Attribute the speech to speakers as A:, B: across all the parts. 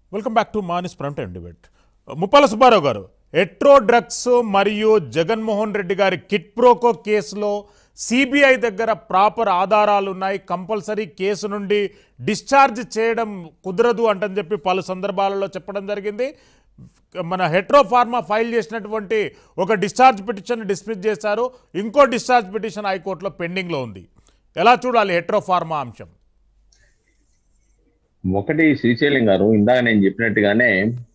A: Welcome back to మానిస్ prime time debate. Muppala Subbarao garu, Hetero drugs మరియు జగన్మోహన్ రెడ్డి గారి కిట్ ప్రోకో కేసులో సిబిఐ దగ్గర ప్రాపర్ ఆధారాలు ఉన్నాయి, కంపల్సరీ కేసు నుండి డిశ్చార్జ్ చేయడం కుదరదు అంటని చెప్పి పలు సందర్భాలలో చెప్పడం జరిగింది. మన హెట్రో ఫార్మా ఫైల్ చేసినటువంటి ఒక డిశ్చార్జ్ పిటిషన్ డిస్మిస్ చేశారు, ఇంకో డిశ్చార్జ్ పిటిషన్ హైకోర్టులో పెండింగ్లో ఉంది. ఎలా చూడాలి హెట్రో ఫార్మా అంశం?
B: ఒకటి, శ్రీశైలం గారు ఇందాక నేను చెప్పినట్టుగానే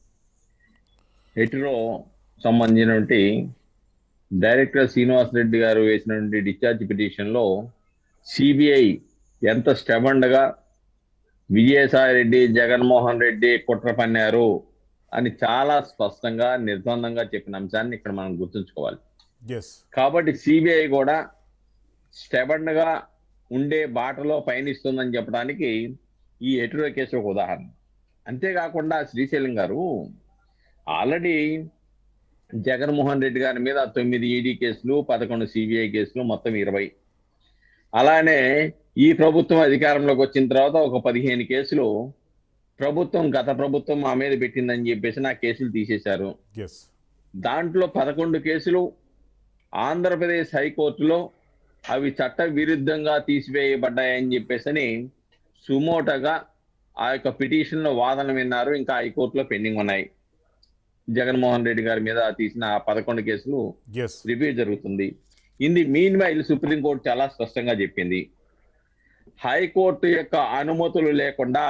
B: హెట్రో సంబంధించినటువంటి డైరెక్టర్ శ్రీనివాస్ రెడ్డి గారు వేసినటువంటి డిశ్చార్జ్ పిటిషన్లో సిబిఐ ఎంత స్టెబండ్గా విజయసాయి రెడ్డి, జగన్మోహన్ రెడ్డి కుట్ర పన్నారు అని చాలా స్పష్టంగా నిర్బంధంగా చెప్పిన అంశాన్ని ఇక్కడ మనం గుర్తుంచుకోవాలి. కాబట్టి సిబిఐ కూడా స్టెబండ్గా ఉండే బాటలో పయనిస్తుందని చెప్పడానికి ఈ హెట్రో కేసు ఒక ఉదాహరణ. అంతేకాకుండా శ్రీశైలం గారు ఆల్రెడీ జగన్మోహన్ రెడ్డి గారి మీద 9 ఈడీ కేసులు, 11 సిబిఐ కేసులు, మొత్తం 20. అలానే ఈ ప్రభుత్వం అధికారంలోకి వచ్చిన తర్వాత ఒక 15 కేసులు గత ప్రభుత్వం మా మీద పెట్టిందని చెప్పేసి నా కేసులు తీసేశారు. దాంట్లో 11 కేసులు ఆంధ్రప్రదేశ్ హైకోర్టులో అవి చట్ట విరుద్ధంగా తీసివేయబడ్డాయని చెప్పేసి సుమోటగా ఆ యొక్క పిటిషన్లో వాదన విన్నారు. ఇంకా హైకోర్టులో పెండింగ్ ఉన్నాయి. జగన్మోహన్ రెడ్డి గారి మీద తీసిన 11 కేసులు రివ్యూ జరుగుతుంది. In the meanwhile supreme court చాలా స్పష్టంగా చెప్పింది, హైకోర్టు యొక్క అనుమతులు లేకుండా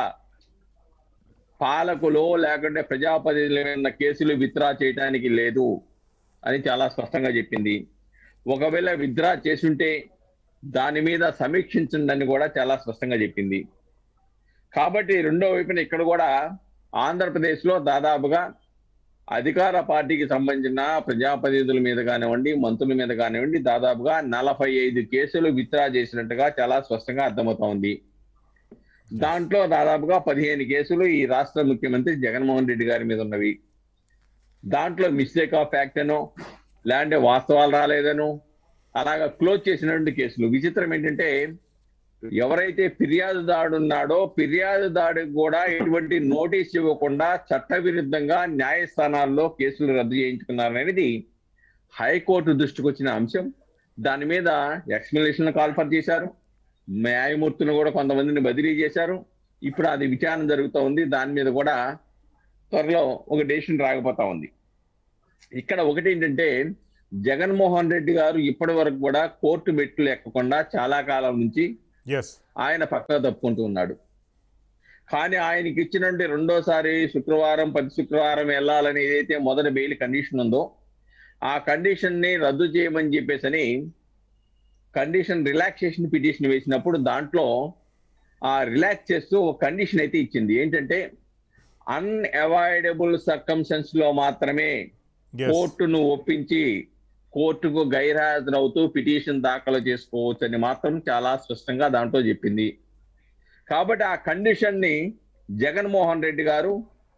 B: పాలకులు లేకుంటే ప్రజాప్రతినిధుల కేసులు విత్డ్రా చేయడానికి లేదు అని చాలా స్పష్టంగా చెప్పింది. ఒకవేళ విత్డ్రా చేసుంటే దాని మీద సమీక్షించండి కూడా చాలా స్పష్టంగా చెప్పింది. కాబట్టి రెండో వైపున ఇక్కడ కూడా ఆంధ్రప్రదేశ్లో దాదాపుగా అధికార పార్టీకి సంబంధించిన ప్రజాప్రతినిధుల మీద కానివ్వండి, మంత్రుల మీద కానివ్వండి, దాదాపుగా 45 కేసులు విత్డ్రా చేసినట్టుగా చాలా స్పష్టంగా అర్థమవుతోంది. దాంట్లో దాదాపుగా 15 కేసులు ఈ రాష్ట్ర ముఖ్యమంత్రి జగన్మోహన్ రెడ్డి గారి మీద ఉన్నవి. దాంట్లో మిస్టేక్ ఆఫ్ ఫ్యాక్ట్ అనో లేదంటే వాస్తవాలు రాలేదనో అలాగా క్లోజ్ చేసినటువంటి కేసులు. విచిత్రం ఏంటంటే ఎవరైతే ఫిర్యాదుదారుడు ఉన్నాడో ఫిర్యాదుదారుడికి కూడా ఎటువంటి నోటీస్ ఇవ్వకుండా చట్టవిరుద్ధంగా న్యాయస్థానాల్లో కేసులు రద్దు చేయించుకున్నారనేది హైకోర్టు దృష్టికి వచ్చిన అంశం. దాని మీద ఎక్స్ప్లెనేషన్ కాల్ఫర్ చేశారు, న్యాయమూర్తులను కూడా కొంతమందిని బదిలీ చేశారు. ఇప్పుడు అది విచారణ జరుగుతూ ఉంది. దాని మీద కూడా త్వరలో ఒక డెసిషన్ రాకపోతా ఉంది. ఇక్కడ ఒకటి ఏంటంటే జగన్మోహన్ రెడ్డి గారు ఇప్పటి వరకు కూడా కోర్టు మెట్లు ఎక్కకుండా చాలా కాలం నుంచి ఆయన పక్కన తప్పుకుంటూ ఉన్నాడు. కానీ ఆయనకి ఇచ్చినట్టు రెండోసారి శుక్రవారం ప్రతి శుక్రవారం వెళ్ళాలని ఏదైతే మొదటి బెయిల్ కండిషన్ ఉందో ఆ కండిషన్ ని రద్దు చేయమని చెప్పేసి కండిషన్ రిలాక్సేషన్ పిటిషన్ వేసినప్పుడు దాంట్లో ఆ రిలాక్స్ చేస్తూ ఒక కండిషన్ అయితే ఇచ్చింది. ఏంటంటే అన్అవాయిడబుల్ సర్కమ్స్టెన్స్ లో మాత్రమే కోర్టును ఒప్పించి కోర్టుకు గైర్హాజరవుతూ పిటిషన్ దాఖలు చేసుకోవచ్చు అని మాత్రం చాలా స్పష్టంగా దాంట్లో చెప్పింది. కాబట్టి ఆ కండిషన్ ని జగన్మోహన్ రెడ్డి గారు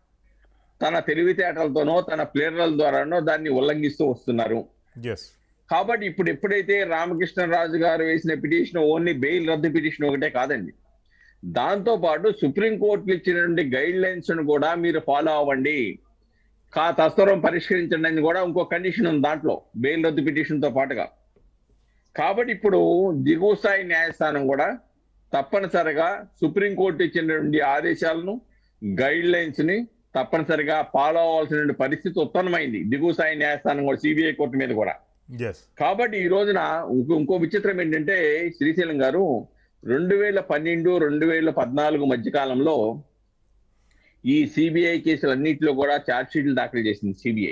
B: తన తెలివితేటలతోనో తన ప్లేరల్ ద్వారానో దాన్ని ఉల్లంఘిస్తూ వస్తున్నారు. కాబట్టి ఇప్పుడు ఎప్పుడైతే రామకృష్ణరాజు గారు వేసిన పిటిషన్ ఓన్లీ బెయిల్ రద్దు పిటిషన్ ఒకటే కాదండి, దాంతో పాటు సుప్రీంకోర్టు ఇచ్చినటువంటి గైడ్ లైన్స్ ను కూడా మీరు ఫాలో అవ్వండి, తత్వరం పరిష్కరించండి అని కూడా ఇంకో కండిషన్ ఉంది దాంట్లో బెయిల్ రద్దు పిటిషన్ తో పాటుగా. కాబట్టి ఇప్పుడు దిగువ స్థాయి న్యాయస్థానం కూడా తప్పనిసరిగా సుప్రీంకోర్టు ఇచ్చినటువంటి ఆదేశాలను గైడ్ లైన్స్ ని తప్పనిసరిగా ఫాలో అవ్వాల్సిన పరిస్థితి ఉత్పన్నమైంది దిగువ స్థాయి న్యాయస్థానం కూడా, సిబిఐ కోర్టు మీద కూడా. కాబట్టి ఈ రోజున ఇంకో విచిత్రం ఏంటంటే శ్రీశైలం గారు 2012, 2014 మధ్య కాలంలో ఈ సిబిఐ కేసులన్నింటిలో కూడా ఛార్జ్ షీట్లు దాఖలు చేసింది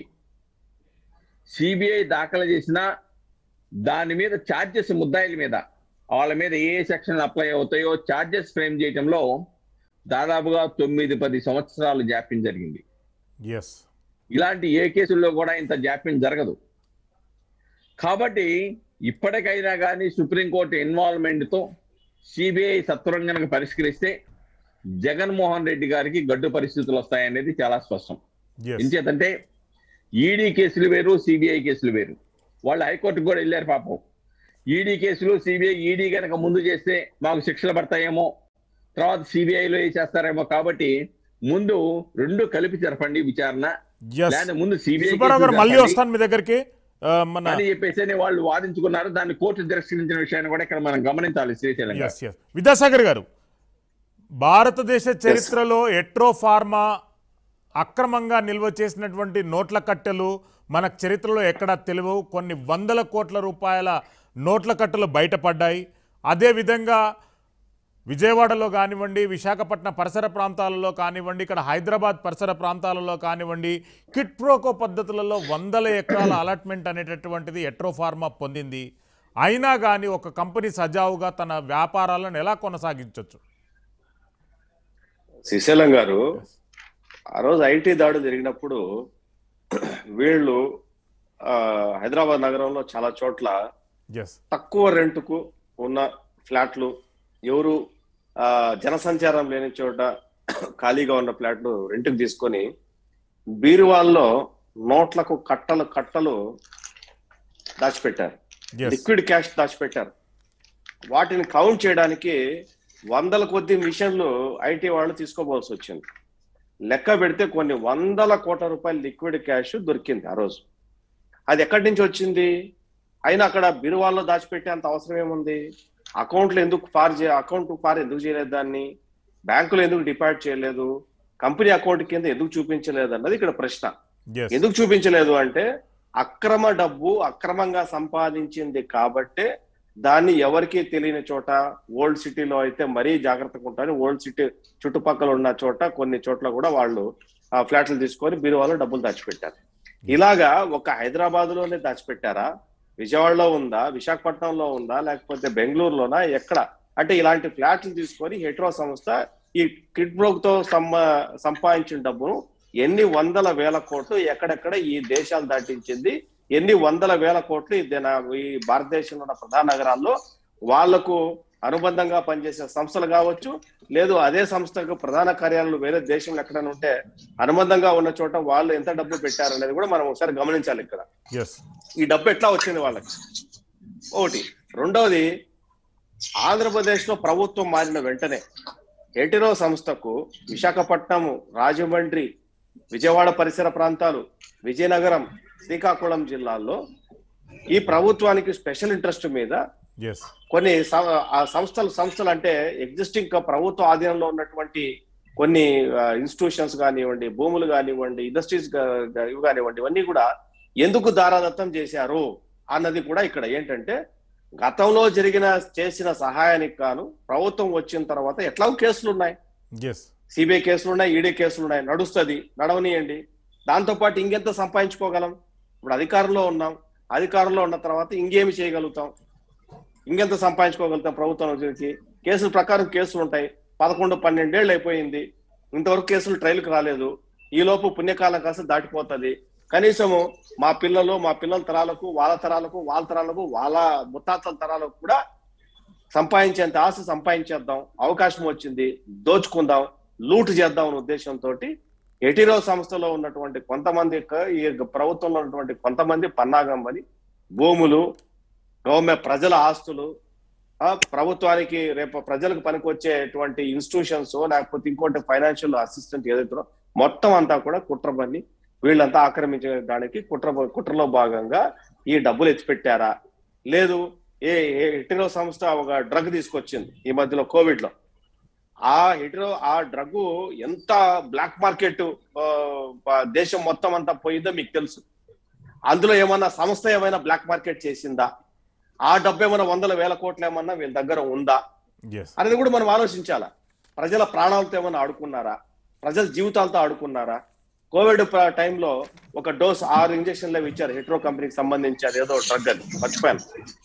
B: సిబిఐ దాఖలు చేసిన దాని మీద ఛార్జెస్ ముద్దాయిల మీద వాళ్ళ మీద ఏ సెక్షన్లు అప్లై అవుతాయో ఛార్జెస్ ఫ్రేమ్ చేయడంలో దాదాపుగా 9-10 సంవత్సరాలు జాప్యం జరిగింది. ఇలాంటి ఏ కేసుల్లో కూడా ఇంత జాప్యం జరగదు. కాబట్టి ఇప్పటికైనా కానీ సుప్రీంకోర్టు ఇన్వాల్వ్మెంట్ తో సిబిఐ సత్వరం కనుక పరిష్కరిస్తే జగన్మోహన్ రెడ్డి గారికి గడ్డు పరిస్థితులు వస్తాయనేది చాలా స్పష్టం. ఎంచేతంటే ఈడీ కేసులు వేరు, సిబిఐ కేసులు వేరు. వాళ్ళు హైకోర్టుకు కూడా వెళ్ళారు పాపం. ఈడీ కేసులు సిబిఐ, ఈడీ కనుక ముందు చేస్తే మాకు శిక్షలు పడతాయేమో, తర్వాత సిబిఐలో చేస్తారేమో, కాబట్టి ముందు రెండు కలిపి జరపండి విచారణ, లేదా ముందు సిబిఐ
A: సుబ్బారావు గారు మళ్ళీ వస్తాను మీ దగ్గరికి
B: అని చెప్పేసి వాళ్ళు వాదించుకున్నారు. దాన్ని కోర్టు తిరస్కరించిన విషయాన్ని కూడా ఇక్కడ మనం గమనించాలి. శ్రీశైలం
A: విద్యాసాగర్ గారు, భారతదేశ చరిత్రలో ఎట్రో ఫార్మా అక్రమంగా నిల్వ చేసినటువంటి నోట్ల కట్టెలు మనకు చరిత్రలో ఎక్కడా తెలియవు. కొన్ని వందల కోట్ల రూపాయల నోట్ల కట్టెలు బయటపడ్డాయి. అదేవిధంగా విజయవాడలో కానివ్వండి, విశాఖపట్నం పరిసర ప్రాంతాలలో కానివ్వండి, ఇక్కడ హైదరాబాద్ పరిసర ప్రాంతాలలో కానివ్వండి, కిట్ ప్రోకో పద్ధతులలో వందల ఎకరాల అలాట్మెంట్ అనేటటువంటిది ఎట్రో ఫార్మా పొందింది. అయినా కానీ ఒక కంపెనీ సజావుగా తన వ్యాపారాలను ఎలా కొనసాగించవచ్చు?
C: శ్రీశైలం గారు, ఆ రోజు ఐటీ దాడులు జరిగినప్పుడు వీళ్ళు హైదరాబాద్ నగరంలో చాలా చోట్ల తక్కువ రెంట్కు ఉన్న ఫ్లాట్లు, ఎవరు జనసంచారం లేని చోట ఖాళీగా ఉన్న ఫ్లాట్లు రెంట్కి తీసుకొని బీరువాల్లో నోట్లకు కట్టలు దాచిపెట్టారు. Liquid cash దాచిపెట్టారు. వాటిని కౌంట్ చేయడానికి వందల కొద్ది మిషన్లు ఐటీ వాళ్ళు తీసుకోవాల్సి వచ్చింది. లెక్క పెడితే కొన్ని వందల కోట్ల రూపాయల లిక్విడ్ క్యాష్ దొరికింది ఆ రోజు. అది ఎక్కడి నుంచి వచ్చింది? అయినా అక్కడ బీరువాల్లో దాచిపెట్టేంత అవసరం ఏముంది? అకౌంట్లు ఎందుకు ఫార్ ఎందుకు చేయలేదు? దాన్ని బ్యాంకులు ఎందుకు డిపాజిట్ చేయలేదు? కంపెనీ అకౌంట్ కింద ఎందుకు చూపించలేదు అన్నది ఇక్కడ ప్రశ్న. ఎందుకు చూపించలేదు అంటే అక్రమ డబ్బు అక్రమంగా సంపాదించింది కాబట్టే దాన్ని ఎవరికీ తెలియని చోట, ఓల్డ్ సిటీలో అయితే మరీ జాగ్రత్తగా ఉంటారు. ఓల్డ్ సిటీ చుట్టుపక్కల ఉన్న చోట కొన్ని చోట్ల కూడా వాళ్ళు ఫ్లాట్లు తీసుకొని బీరువాలో డబ్బులు దాచిపెట్టారు. ఇలాగా ఒక హైదరాబాద్ లోనే దాచిపెట్టారా? విజయవాడలో ఉందా? విశాఖపట్నంలో ఉందా? లేకపోతే బెంగళూరులోనా? ఎక్కడ? అంటే ఇలాంటి ఫ్లాట్లు తీసుకొని హెట్రో సంస్థ ఈ కిడ్ బ్రోక్ తో సంపాదించిన డబ్బును ఎన్ని వందల వేల కోట్లు ఎక్కడెక్కడ ఈ దేశాలు దాటించింది, ఎన్ని వందల వేల కోట్లు ఈ భారతదేశంలో ఉన్న ప్రధాన నగరాల్లో వాళ్లకు అనుబంధంగా పనిచేసే సంస్థలు కావచ్చు, లేదు అదే సంస్థకు ప్రధాన కార్యాలయాలు వేరే దేశంలో ఎక్కడైనా ఉంటే అనుబంధంగా ఉన్న చోట వాళ్ళు ఎంత డబ్బు పెట్టారు అనేది కూడా మనం ఒకసారి గమనించాలి. ఇక్కడ ఈ డబ్బు ఎట్లా వచ్చింది వాళ్ళకి ఒకటి. రెండవది, ఆంధ్రప్రదేశ్ లో ప్రభుత్వం మారిన వెంటనే ఎటిరో సంస్థకు విశాఖపట్నం, రాజమండ్రి, విజయవాడ పరిసర ప్రాంతాలు, విజయనగరం, శ్రీకాకుళం జిల్లాల్లో ఈ ప్రభుత్వానికి స్పెషల్ ఇంట్రెస్ట్ మీద కొన్ని సంస్థలు అంటే ఎగ్జిస్టింగ్ ప్రభుత్వ ఆధీనంలో ఉన్నటువంటి కొన్ని ఇన్స్టిట్యూషన్స్ కానివ్వండి, భూములు కానివ్వండి, ఇండస్ట్రీస్ కానివ్వండి, ఇవన్నీ కూడా ఎందుకు దారాదత్తం చేశారు అన్నది కూడా ఇక్కడ ఏంటంటే గతంలో చేసిన సహాయానికి గాను ప్రభుత్వం వచ్చిన తర్వాత ఎట్లా కేసులు ఉన్నాయి, సిబిఐ కేసులు ఉన్నాయి, ఈడీ కేసులు ఉన్నాయి, నడుస్తుంది, నడవనియండి. దాంతోపాటు ఇంకెంత సంపాదించుకోగలం? ఇప్పుడు అధికారంలో ఉన్నాం, అధికారంలో ఉన్న తర్వాత ఇంకేమి చేయగలుగుతాం, ఇంకెంత సంపాదించుకోగలుగుతాం? ప్రభుత్వం కేసుల ప్రకారం కేసులు ఉంటాయి. 11-12 ఏళ్ళు అయిపోయింది, ఇంతవరకు కేసులు ట్రయల్కి రాలేదు. ఈ లోపు పుణ్యకాలం కాస్త దాటిపోతుంది. కనీసము మా పిల్లల తరాలకు, వాళ్ళ తరాలకు, వాళ్ళ ముత్తాతల తరాలకు కూడా సంపాదించేంత ఆశ సంపాదించేద్దాం, అవకాశం వచ్చింది, దోచుకుందాం, లూటు చేద్దాం అనే ఉద్దేశంతో ఎటిరో సంస్థలో ఉన్నటువంటి కొంతమంది, ఈ ప్రభుత్వంలో ఉన్నటువంటి కొంతమంది పన్నాగంబని భూములు, గవర్నమెంట్ ప్రజల ఆస్తులు, ప్రభుత్వానికి రేపు ప్రజలకు పనికొచ్చేటువంటి ఇన్స్టిట్యూషన్స్, లేకపోతే ఇంకోటి ఫైనాన్షియల్ అసిస్టెంట్ ఏదైతే మొత్తం అంతా కూడా కుట్రబన్ని వీళ్ళంతా ఆక్రమించడానికి కుట్రలో భాగంగా ఈ డబ్బులు ఎత్తిపెట్టారా? లేదు, ఎటిరో సంస్థ ఒక డ్రగ్ తీసుకొచ్చింది ఈ మధ్యలో కోవిడ్ లో. ఆ డ్రగ్ ఎంత బ్లాక్ మార్కెట్ దేశం మొత్తం అంతా పోయిందో మీకు తెలుసు. అందులో ఏమన్నా సంస్థ ఏమైనా బ్లాక్ మార్కెట్ చేసిందా? ఆ డబ్బు ఏమైనా వందల వేల కోట్లు ఏమన్నా వీళ్ళ దగ్గర ఉందా అనేది కూడా మనం ఆలోచించాలా. ప్రజల ప్రాణాలతో ఏమైనా ఆడుకున్నారా? ప్రజల జీవితాలతో ఆడుకున్నారా? కోవిడ్ టైంలో ఒక డోస్ 6 ఇంజక్షన్లు ఇచ్చారు హెట్రో కంపెనీకి సంబంధించి, అది ఏదో డ్రగ్ అది మర్చిపోయాను.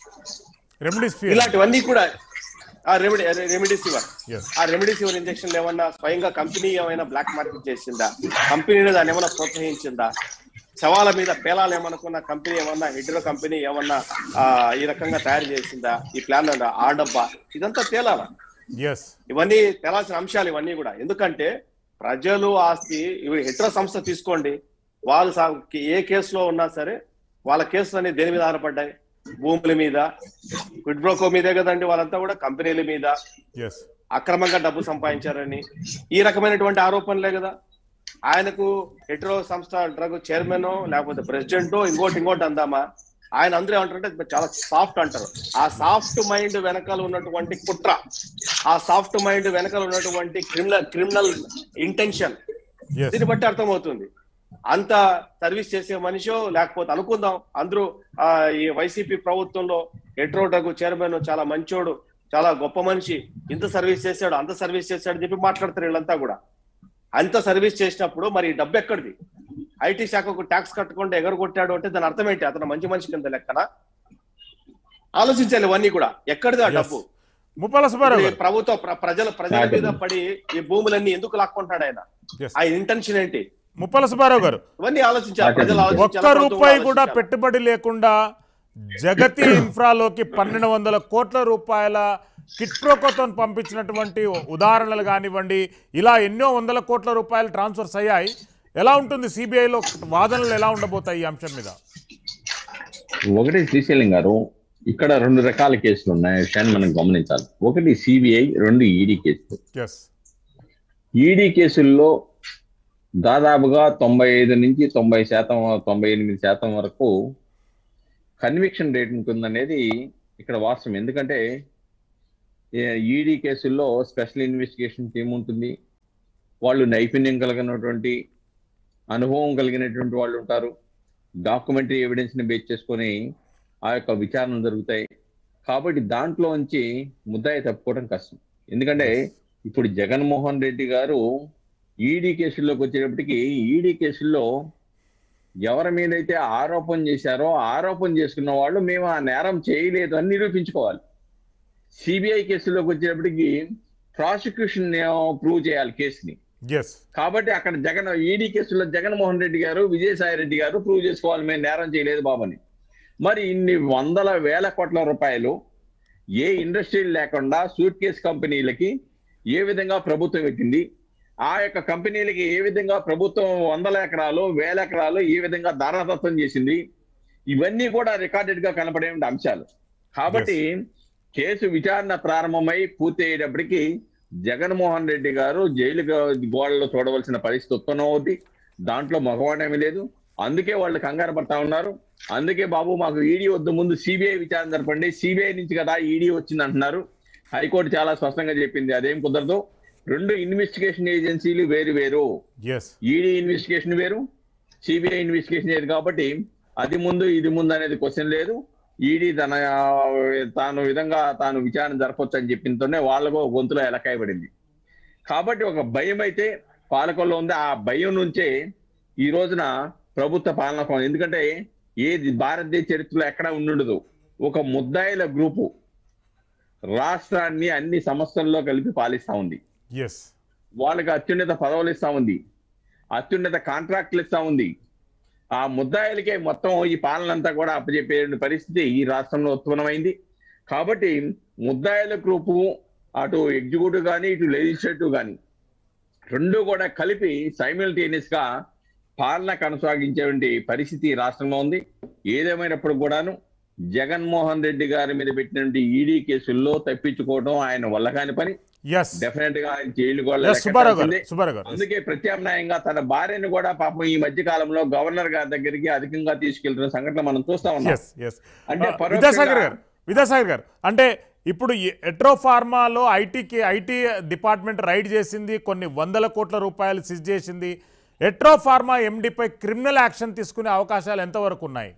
C: ఇలాంటివన్నీ కూడా రెమిడిసివర్, ఆ రెమిడిసివర్ ఇంజక్షన్లు ఏమన్నా స్వయంగా కంపెనీ ఏమైనా బ్లాక్ మార్కెట్ చేసిందా? కంపెనీని దాన్ని ఏమైనా ప్రోత్సహించిందా? శవాల మీద పేలాలు ఏమనుకున్న కంపెనీ ఏమన్నా, హెడ్రో కంపెనీ ఏమన్నా ఈ రకంగా తయారు చేసిందా? ఈ ప్లాన్ ఆ డబ్బా, ఇదంతా తేలాల. ఇవన్నీ తేలాల్సిన అంశాలు ఇవన్నీ కూడా. ఎందుకంటే ప్రజలు ఆస్తి, ఇవి హెడ్రో సంస్థ తీసుకోండి, వాళ్ళు ఏ కేసులో ఉన్నా సరే వాళ్ళ కేసులన్నీ దేని మీద ఆధారపడ్డాయి? భూముల మీద, క్విడ్ బ్రోకో మీదే కదండి. వాళ్ళంతా కూడా కంపెనీల మీద, అక్రమంగా డబ్బు సంపాదించారని ఈ రకమైనటువంటి ఆరోపణలే కదా. ఆయనకు హెట్రో సంస్థ డ్రగ్ చైర్మన్ లేకపోతే ప్రెసిడెంట్ ఇంకోటి అందామా, ఆయన అందరూ ఏమంటారంటే చాలా సాఫ్ట్ అంటారు. ఆ సాఫ్ట్ మైండ్ వెనకాల ఉన్నటువంటి కుట్ర, ఆ సాఫ్ట్ మైండ్ వెనకాల ఉన్నటువంటి క్రిమినల్ ఇంటెన్షన్ దీన్ని బట్టి అర్థమవుతుంది. అంత సర్వీస్ చేసే మనిషో లేకపోతే అనుకుందాం అందరూ ఈ వైసీపీ ప్రభుత్వంలో హెట్రో డ్రగ్ చైర్మన్ చాలా మంచోడు, చాలా గొప్ప మనిషి, ఇంత సర్వీస్ చేశాడు అంత సర్వీస్ చేశాడు అని చెప్పి మాట్లాడతారు వీళ్ళంతా కూడా. అంత సర్వీస్ చేసినప్పుడు మరి డబ్బు ఎక్కడిది? ఐటీ శాఖకు ట్యాక్స్ కట్టకుండా ఎగరగొట్టాడు అంటే దాని అర్థం ఏంటి? అతను మంచి మనిషి కింద లెక్కన? ఆలోచించాలి ఇవన్నీ కూడా. ఎక్కడిది ఆ డబ్బు? ప్రభుత్వ ప్రజల మీద పడి ఈ భూములన్నీ ఎందుకు లాక్కుంటాడు ఆయన? ఆ ఇంటెన్షన్ ఏంటి?
A: ముప్పల సుబ్బారావు గారు,
C: ఇవన్నీ ఆలోచించాలి ప్రజలు.
A: ఒక్క రూపాయి కూడా పెట్టుబడి లేకుండా జగతి ఇన్ఫ్రాలోకి 1200 కోట్ల రూపాయల కిట్ ప్రోకోతో పంపించినటువంటి ఉదాహరణలు కానివ్వండి, ఇలా ఎన్నో వందల కోట్ల రూపాయలు ట్రాన్స్ఫర్స్ అయ్యాయి. ఎలా ఉంటుంది సిబిఐలో వాదనలు, ఎలా ఉండబోతాయి ఈ అంశం మీద?
B: ఒకటి శ్రీశైలం గారు, ఇక్కడ 2 రకాల కేసులు ఉన్నాయి, విషయాన్ని మనం గమనించాలి. ఒకటి సిబిఐ, 2 ఈడీ కేసులు. ఈడీ కేసుల్లో దాదాపుగా 95 నుంచి 90%, 98% వరకు కన్విక్షన్ రేట్ ఉంటుందనేది ఇక్కడ వాస్తవం. ఎందుకంటే ఈడీ కేసుల్లో స్పెషల్ ఇన్వెస్టిగేషన్ టీమ్ ఉంటుంది, వాళ్ళు నైపుణ్యం కలిగినటువంటి అనుభవం కలిగినటువంటి వాళ్ళు ఉంటారు, డాక్యుమెంటరీ ఎవిడెన్స్ని బేస్ చేసుకొని ఆ యొక్క విచారణ జరుగుతాయి. కాబట్టి దాంట్లో నుంచి ముద్దాయి తప్పుకోవడం కష్టం. ఎందుకంటే ఇప్పుడు జగన్మోహన్ రెడ్డి గారు ఈడీ కేసుల్లోకి వచ్చేటప్పటికి, ఈడీ కేసుల్లో ఎవరి మీదైతే ఆరోపణ చేశారో ఆరోపణ చేసుకున్న వాళ్ళు మేము ఆ నేరం చేయలేదు అని నిరూపించుకోవాలి. సిబిఐ కేసుల్లోకి వచ్చేటప్పటికి ప్రాసిక్యూషన్ ప్రూవ్ చేయాలి కేసుని. కాబట్టి అక్కడ ఈడీ కేసుల్లో జగన్మోహన్ రెడ్డి గారు, విజయసాయి రెడ్డి గారు ప్రూవ్ చేసుకోవాలి మేము నేరం చేయలేదు బాబని. మరి ఇన్ని వందల వేల కోట్ల రూపాయలు ఏ ఇండస్ట్రీ లేకుండా సూట్ కేసు కంపెనీలకి ఏ విధంగా ప్రభుత్వం పెట్టింది, ఆ యొక్క కంపెనీలకి ఏ విధంగా ప్రభుత్వం 100 ఎకరాలు 1000 ఎకరాలు ఏ విధంగా దారాదత్తం చేసింది, ఇవన్నీ కూడా రికార్డెడ్ గా కనపడే అంశాలు. కాబట్టి కేసు విచారణ ప్రారంభమై పూర్తి అయ్యేటప్పటికి జగన్మోహన్ రెడ్డి గారు జైలు గోడలో చూడవలసిన పరిస్థితి ఉత్పన్నమవుద్ది. దాంట్లో మగవాడేమీ లేదు. అందుకే వాళ్ళు కంగారు పడతా ఉన్నారు. అందుకే బాబు మాకు ఈడీ వద్దు, ముందు సిబిఐ విచారణ జరపండి, సిబిఐ నుంచి కదా ఈడీ వచ్చింది అంటున్నారు. హైకోర్టు చాలా స్పష్టంగా చెప్పింది అదేం కుదరదు. 2 ఇన్వెస్టిగేషన్ ఏజెన్సీలు వేరు వేరు. ఈడీ ఇన్వెస్టిగేషన్ వేరు, సిబిఐ ఇన్వెస్టిగేషన్ లేదు. కాబట్టి అది ముందు ఇది ముందు అనేది క్వశ్చన్ లేదు. ఈడీ తాను విచారణ జరపొచ్చు అని చెప్పింతోనే వాళ్ళకు గొంతులో ఎలకాయబడింది. కాబట్టి ఒక భయం అయితే పాలకుల్లో ఉంది. ఆ భయం నుంచే ఈ రోజున ప్రభుత్వ పాలన, ఎందుకంటే ఏది భారతదేశ చరిత్రలో ఎక్కడా ఉండదు, ఒక ముద్దాయిల గ్రూపు రాష్ట్రాన్ని అన్ని సంస్థల్లో కలిపి పాలిస్తా ఉంది. వాళ్ళకి అత్యున్నత పదవులు ఇస్తా ఉంది, అత్యున్నత కాంట్రాక్టులు ఇస్తా ఉంది. ఆ ముద్దాయిలకే మొత్తం ఈ పాలన అంతా కూడా అప్పచెప్పే పరిస్థితి ఈ రాష్ట్రంలో ఉత్పన్నమైంది. కాబట్టి ముద్దాయిల గ్రూపు అటు ఎగ్జిక్యూటివ్ కానీ ఇటు లెజిస్లేటివ్ కానీ 2 కూడా కలిపి సైమల్టేనియస్ గా పాలన కొనసాగించేటువంటి పరిస్థితి రాష్ట్రంలో ఉంది. ఏదేమైనప్పుడు కూడాను జగన్మోహన్ రెడ్డి గారి మీద పెట్టినటువంటి ఈడీ కేసుల్లో తప్పించుకోవడం ఆయన వల్ల కాని పని. డెఫినెట్ గా ఆయన జైలు కూడా. అందుకే ప్రత్యామ్నాయంగా తన భార్యను కూడా పాపం ఈ మధ్య కాలంలో గవర్నర్ గారి దగ్గరికి అధికంగా తీసుకెళ్తున్న సంఘటన మనం చూస్తా ఉన్నాం. అంటే
A: విద్యాసాగర్ గారు, అంటే ఇప్పుడు ఎట్రో ఫార్మాలో ఐటీ డిపార్ట్మెంట్ రైడ్ చేసింది, కొన్ని వందల కోట్ల రూపాయలు సీజ్ చేసింది. ఎట్రో ఫార్మా ఎండిపై క్రిమినల్ యాక్షన్ తీసుకునే అవకాశాలు ఎంతవరకు ఉన్నాయి?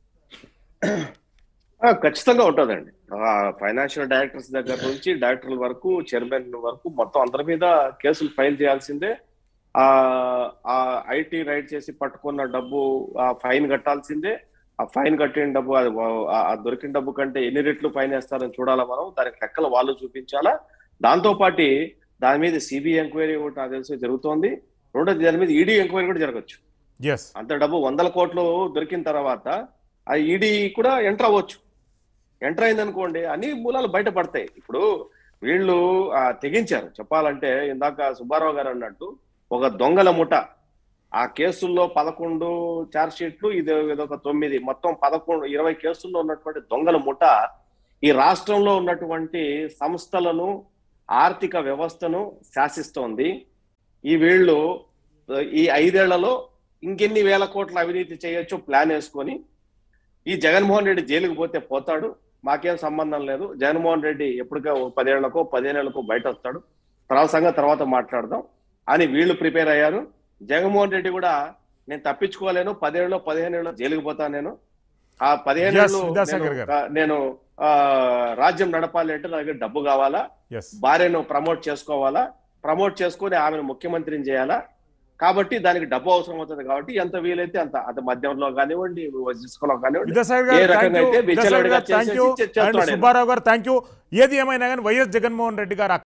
C: ఖచ్చితంగా ఉంటుందండి. ఫైనాన్షియల్ డైరెక్టర్స్ దగ్గర నుంచి డైరెక్టర్ల వరకు, చైర్మన్ వరకు మొత్తం అందరి మీద కేసులు ఫైల్ చేయాల్సిందే. ఆ ఐటీ రైడ్ చేసి పట్టుకున్న డబ్బు ఫైన్ కట్టాల్సిందే. ఆ ఫైన్ కట్టిన డబ్బు, ఆ దొరికిన డబ్బు కంటే ఎన్ని రెట్లు ఫైన్ వేస్తారని చూడాలా మనం. దానికి లెక్కలు వాళ్ళు చూపించాలా. దాంతో పాటు దాని మీద సిబిఐ ఎంక్వైరీ ఒకటి నాకు తెలిసి జరుగుతోంది. రెండోది దాని మీద ఈడీ ఎంక్వైరీ కూడా జరగచ్చు. అంత డబ్బు 100 కోట్లు దొరికిన తర్వాత ఆ ఈడీ కూడా ఎంటర్ అవ్వచ్చు. ఎంటర్ అయిందనుకోండి అన్ని మూలాలు బయటపడతాయి. ఇప్పుడు వీళ్ళు తెగించారు చెప్పాలంటే, ఇందాక సుబ్బారావు గారు అన్నట్టు ఒక దొంగల ముఠ. ఆ కేసుల్లో 11 ఛార్జ్ షీట్లు, ఇదొక 9, మొత్తం 20 కేసుల్లో ఉన్నటువంటి దొంగల ముఠ ఈ రాష్ట్రంలో ఉన్నటువంటి సంస్థలను, ఆర్థిక వ్యవస్థను శాసిస్తోంది. ఈ వీళ్ళు ఈ 5 ఏళ్లలో ఇంకెన్ని వేల కోట్ల అవినీతి చేయొచ్చు ప్లాన్ వేసుకొని, ఈ జగన్మోహన్ రెడ్డి జైలుకు పోతే పోతాడు, మాకేం సంబంధం లేదు, జగన్మోహన్ రెడ్డి ఎప్పటికో 10 ఏళ్లకో 15 ఏళ్లకో బయట వస్తాడు, తర్వాత మాట్లాడదాం అని వీళ్ళు ప్రిపేర్ అయ్యారు. జగన్మోహన్ రెడ్డి కూడా నేను తప్పించుకోలేను, 10 ఏళ్ళు 15 ఏళ్ళు జైలుకు పోతాను, నేను ఆ 15 ఏళ్ళు నేను రాజ్యం నడపాలి అంటే నా దగ్గర డబ్బు కావాలా, భార్యను ప్రమోట్ చేసుకోవాలా, ప్రమోట్ చేసుకొని ఆమెను ముఖ్యమంత్రిని చేయాలా, కాబట్టి దానికి డబ్బు అవసరం అవుతుంది. కాబట్టి ఎంత వీలైతే అంత మద్యంలో కానివ్వండి, ఇసుకలో కానివ్వండి, ఏ రకంగా అయితే
A: సుబ్బారావు గారు థ్యాంక్ యూ. ఏది ఏమైనా కానీ వైఎస్ జగన్మోహన్ రెడ్డి గారు